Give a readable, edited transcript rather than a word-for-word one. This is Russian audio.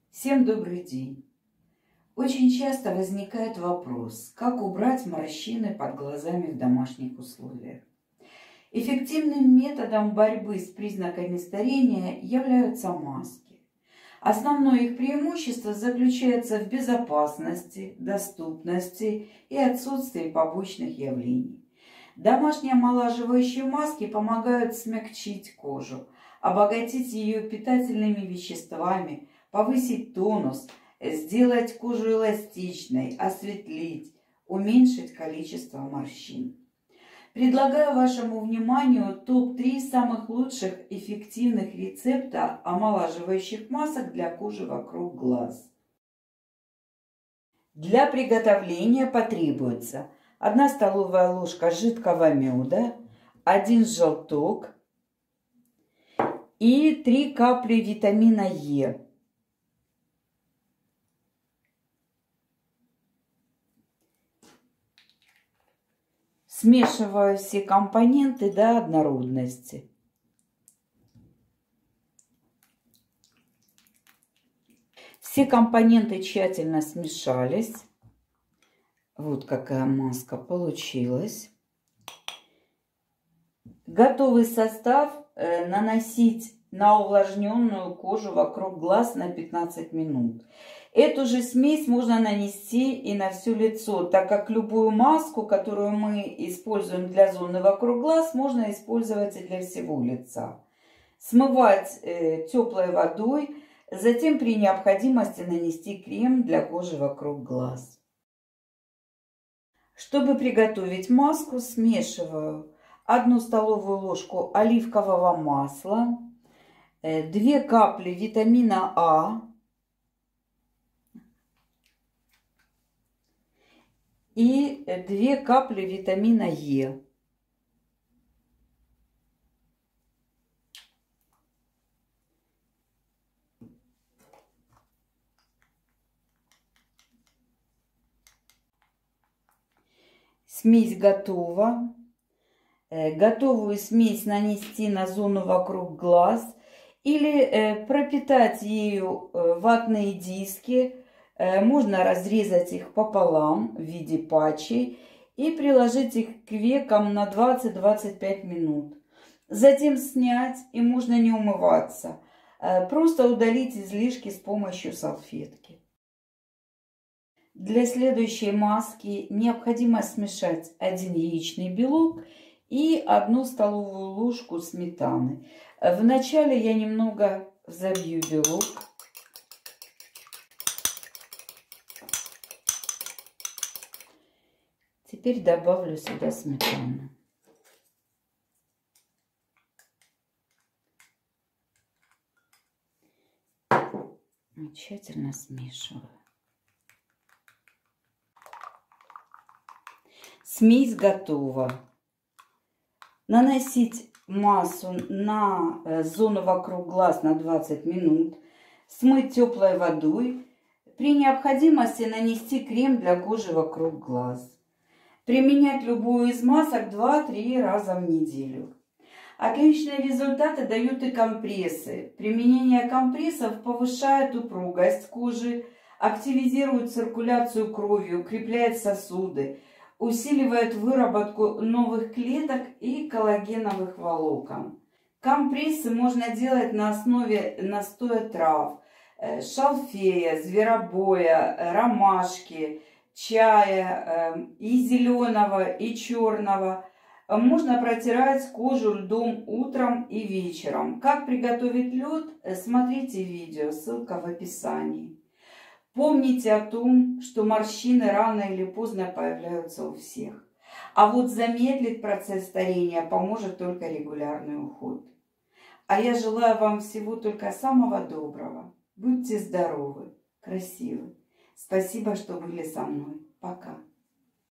Всем добрый день! Очень часто возникает вопрос, как убрать морщины под глазами в домашних условиях. Эффективным методом борьбы с признаками старения являются маски. Основное их преимущество заключается в безопасности, доступности и отсутствии побочных явлений. Домашние омолаживающие маски помогают смягчить кожу, обогатить ее питательными веществами, повысить тонус, сделать кожу эластичной, осветлить, уменьшить количество морщин. Предлагаю вашему вниманию топ-3 самых лучших эффективных рецепта омолаживающих масок для кожи вокруг глаз. Для приготовления потребуется 1 столовая ложка жидкого меда, 1 желток и 3 капли витамина Е. Смешиваю все компоненты до однородности. Все компоненты тщательно смешались. Вот какая маска получилась. Готовый состав наносить на увлажненную кожу вокруг глаз на 15 минут. Эту же смесь можно нанести и на все лицо, так как любую маску, которую мы используем для зоны вокруг глаз, можно использовать и для всего лица. Смывать теплой водой, затем при необходимости нанести крем для кожи вокруг глаз. Чтобы приготовить маску, смешиваю 1 столовую ложку оливкового масла, 2 капли витамина А и 2 капли витамина Е. Смесь готова. Готовую смесь нанести на зону вокруг глаз или пропитать ею ватные диски. Можно разрезать их пополам в виде патчей и приложить их к векам на 20-25 минут. Затем снять, и можно не умываться. Просто удалить излишки с помощью салфетки. Для следующей маски необходимо смешать 1 яичный белок и 1 столовую ложку сметаны. Вначале я немного взобью белок. Теперь добавлю сюда сметану. И тщательно смешиваю. Смесь готова. Наносить массу на зону вокруг глаз на 20 минут. Смыть теплой водой. При необходимости нанести крем для кожи вокруг глаз. Применять любую из масок 2-3 раза в неделю. Отличные результаты дают и компрессы. Применение компрессов повышает упругость кожи, активизирует циркуляцию крови, укрепляет сосуды, усиливает выработку новых клеток и коллагеновых волокон. Компрессы можно делать на основе настоя трав, шалфея, зверобоя, ромашки, чая, и зеленого, и черного. Можно протирать кожу льдом утром и вечером. Как приготовить лед, смотрите видео, ссылка в описании. Помните о том, что морщины рано или поздно появляются у всех. А вот замедлить процесс старения поможет только регулярный уход. А я желаю вам всего только самого доброго. Будьте здоровы, красивы. Спасибо, что были со мной. Пока.